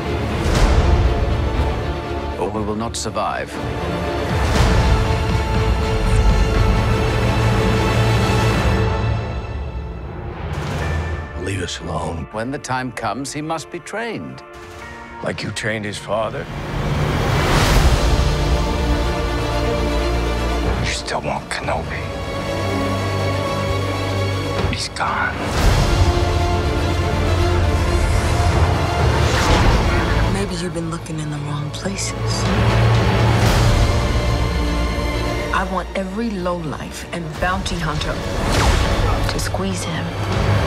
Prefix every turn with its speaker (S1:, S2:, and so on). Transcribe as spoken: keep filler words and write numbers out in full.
S1: or we will not survive.
S2: Leave us alone.
S1: When the time comes, he must be trained.
S2: Like you trained his father? You still want Kenobi. He's gone.
S3: Maybe you've been looking in the wrong places. I want every lowlife and bounty hunter to squeeze him.